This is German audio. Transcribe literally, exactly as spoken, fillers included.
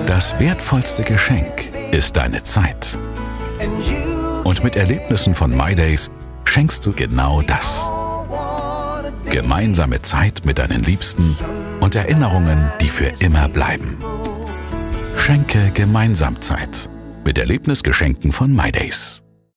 Das wertvollste Geschenk ist deine Zeit. Und mit Erlebnissen von My Days schenkst du genau das. Gemeinsame Zeit mit deinen Liebsten und Erinnerungen, die für immer bleiben. Schenke gemeinsam Zeit mit Erlebnisgeschenken von My Days.